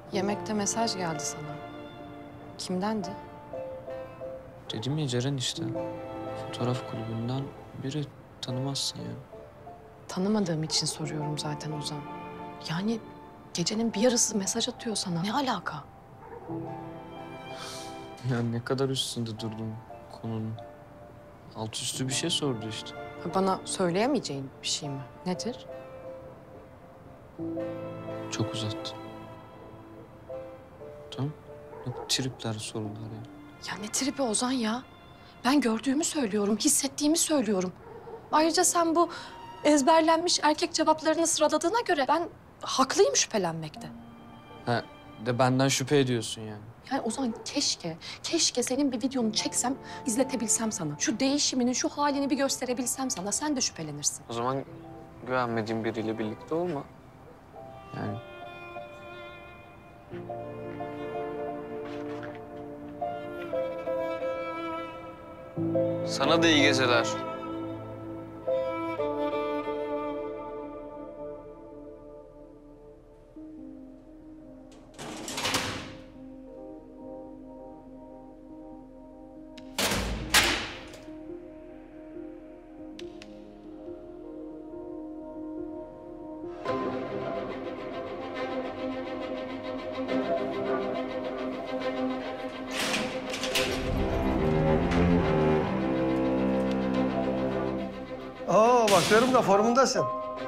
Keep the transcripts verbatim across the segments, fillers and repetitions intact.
Yemekte mesaj geldi sana. Kimdendi? Dedim ya Ceren işte. Fotoğraf kulübünden biri, tanımazsın yani. Tanımadığım için soruyorum zaten Ozan. Yani gecenin bir yarısı mesaj atıyor sana. Ne alaka? Ya ne kadar üstünde durdum konunun. Alt üstü bir şey sordu işte. Bana söyleyemeyeceğin bir şey mi? Nedir? Çok uzattı. Tamam. Yok tripler, sorular yani. Ya ne tribi Ozan ya? Ben gördüğümü söylüyorum, hissettiğimi söylüyorum. Ayrıca sen bu ezberlenmiş erkek cevaplarını sıraladığına göre ben haklıyım şüphelenmekte. Ha, de benden şüphe ediyorsun yani. Yani Ozan keşke, keşke senin bir videonu çeksem, izletebilsem sana. Şu değişiminin, şu halini bir gösterebilsem sana, sen de şüphelenirsin. O zaman güvenmediğin biriyle birlikte olma. Yani. Sana da iyi geceler. Oo, bakıyorum da formundasın.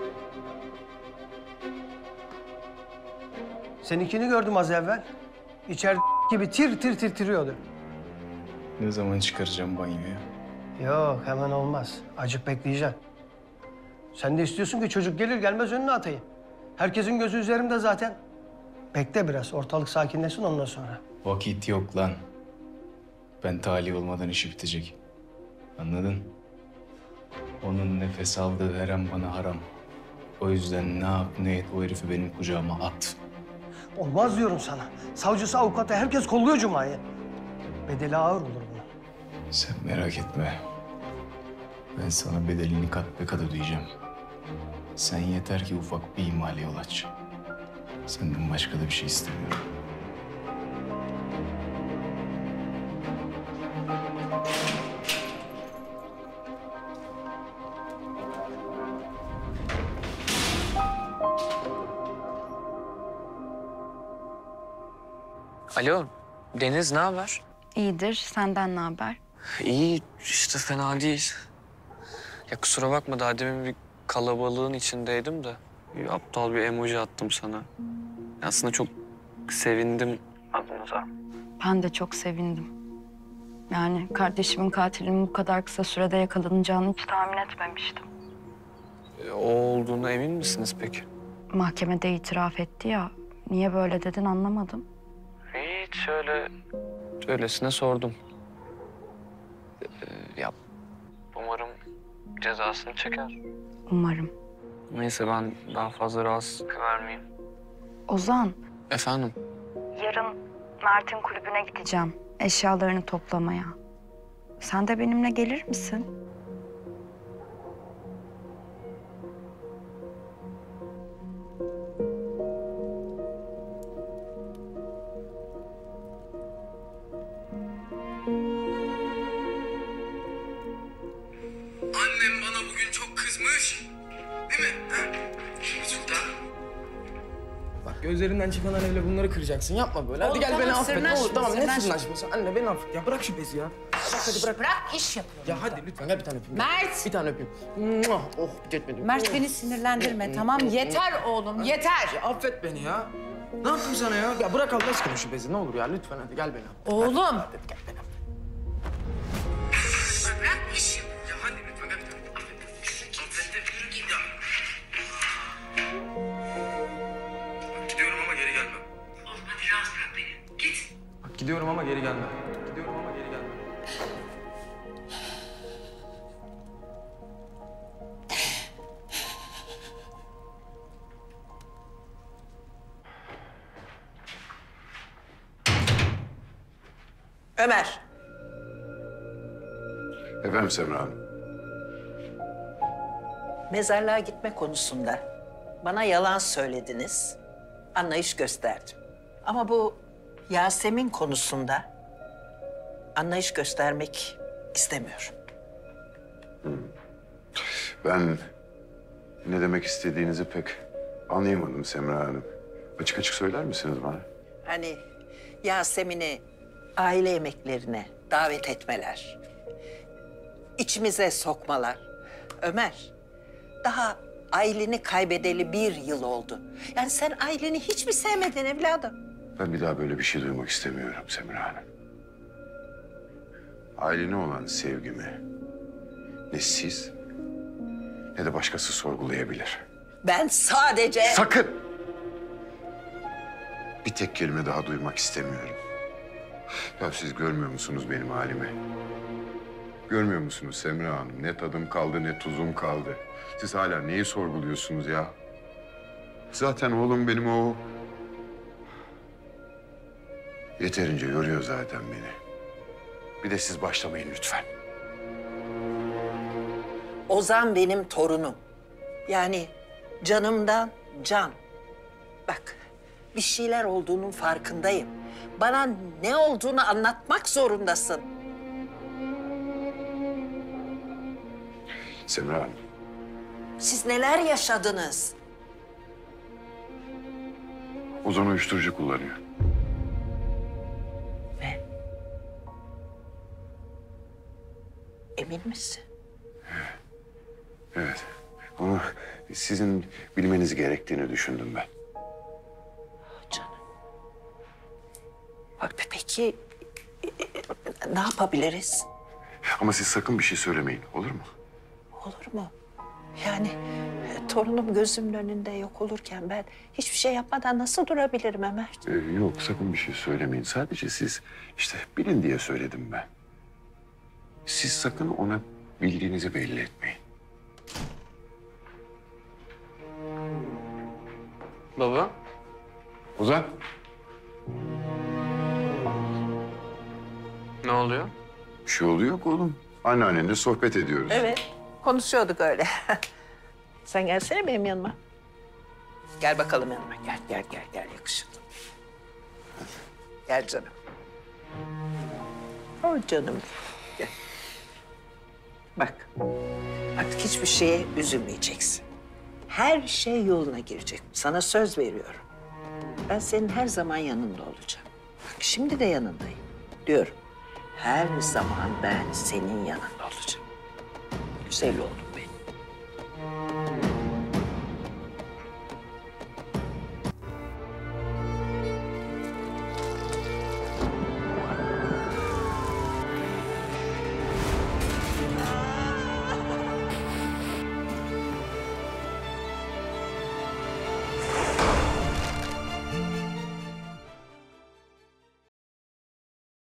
Seninkini gördüm az evvel. İçeride gibi tir tir titriyordu. Ne zaman çıkaracağım banyoya? Yok, hemen olmaz. Acık bekleyeceksin. Sen de istiyorsun ki çocuk gelir gelmez önüne atayım. Herkesin gözü üzerimde zaten. Bekle biraz, ortalık sakinleşsin ondan sonra. Vakit yok lan. Ben talih olmadan işi bitecek. Anladın? Onun nefes aldığı her an bana haram. O yüzden ne yap ne et o herifi benim kucağıma at. Olmaz diyorum sana. Savcısı, avukatı, herkes kolluyor Cuma'yı. Bedeli ağır olur bunun. Sen merak etme. Ben sana bedelini kat be kat ödeyeceğim. Sen yeter ki ufak bir ihmale yol aç. Senden başka da bir şey istemiyorum. Alo, Deniz ne haber? İyidir. Senden ne haber? İyi, işte fena değil. Ya kusura bakma, daha demin bir kalabalığın içindeydim de bir aptal bir emoji attım sana. Aslında çok sevindim adınıza. Ben de çok sevindim. Yani kardeşimin katilinin bu kadar kısa sürede yakalanacağını hiç tahmin etmemiştim. E, o olduğuna emin misiniz peki? Mahkemede itiraf etti ya. Niye böyle dedin anlamadım. Hiç şöyle öylesine sordum. Ee, ya umarım cezasını çeker. Umarım. Neyse ben daha fazla rahatsızlık vermeyeyim. Ozan, Efendim? yarın Mert'in kulübüne gideceğim. Eşyalarını toplamaya. Sen de benimle gelir misin? Annem bana bugün çok kızmış. Değil mi? Ha? Sultan. Bak gözlerinden çıkan öyle bunları kıracaksın. Yapma böyle. Hadi gel beni affet. Ne olur tamam ne sırnaşması. Anne beni affet. Ya bırak şu bezi ya. Bırak hadi bırak. Bırak iş yapıyorum. Ya hadi lütfen gel bir tane öpeyim. Mert! Bir tane öpeyim. Muah! Oh yetmedi. Mert beni sinirlendirme tamam yeter oğlum yeter. Ya affet beni ya. Ne yaptım sana ya? Ya bırak Allah aşkına şu bezi ne olur ya lütfen hadi gel beni affet. Oğlum. Hadi, hadi gel beni affet. Bırak iş yap. Ya hadi lütfen gel bir tane. Affet. Affet. Git ya. Gidiyorum ama geri gelmem. Oğlum hadi rahat bırak beni. Git. Bak gidiyorum ama geri gelme. Gidiyorum ama geri gelme. Ömer. Efendim Semra Hanım. Mezarlığa gitme konusunda bana yalan söylediniz. Anlayış gösterdim. Ama bu Yasemin konusunda anlayış göstermek istemiyorum. Ben ne demek istediğinizi pek anlayamadım Semra Hanım. Açık açık söyler misiniz bana? Hani Yasemin'i aile yemeklerine davet etmeler, içimize sokmalar. Ömer, daha Aylin'i kaybedeli bir yıl oldu. Yani sen Aylin'i hiç mi sevmedin evladım? Ben bir daha böyle bir şey duymak istemiyorum Semra Hanım. Ailene olan sevgimi ne siz ne de başkası sorgulayabilir. Ben sadece... Sakın! Bir tek kelime daha duymak istemiyorum. Ya siz görmüyor musunuz benim halimi? Görmüyor musunuz Semra Hanım? Ne tadım kaldı ne tuzum kaldı. Siz hala neyi sorguluyorsunuz ya? Zaten oğlum benim o... Yeterince yoruyor zaten beni. Bir de siz başlamayın lütfen. Ozan benim torunum. Yani canımdan can. Bak, bir şeyler olduğunun farkındayım. Bana ne olduğunu anlatmak zorundasın. Semra Hanım. Siz neler yaşadınız? Ozan uyuşturucu kullanıyor. Ne? Emin misin? Evet. Onu sizin bilmeniz gerektiğini düşündüm ben. Canım. Bak peki ne yapabiliriz? Ama siz sakın bir şey söylemeyin, olur mu? Olur mu? Yani e, torunum gözümün önünde yok olurken ben hiçbir şey yapmadan nasıl durabilirim Ömer? Ee, yok, sakın bir şey söylemeyin. Sadece siz işte bilin diye söyledim ben. Siz sakın ona bildiğinizi belli etmeyin. Baba. Ozan. Ne oluyor? Bir şey oluyor yok oğlum. Anneannenle sohbet ediyoruz. Evet, konuşuyorduk öyle. Sen gelsene benim yanıma. Gel bakalım yanıma. Gel, gel, gel, gel yakışıklı. Gel canım. Oh canım. Gel. Bak, artık hiçbir şeye üzülmeyeceksin. Her şey yoluna girecek. Sana söz veriyorum. Ben senin her zaman yanında olacağım. Bak şimdi de yanındayım. Diyorum. Her zaman ben senin yanında olacağım. Güzel oğlum.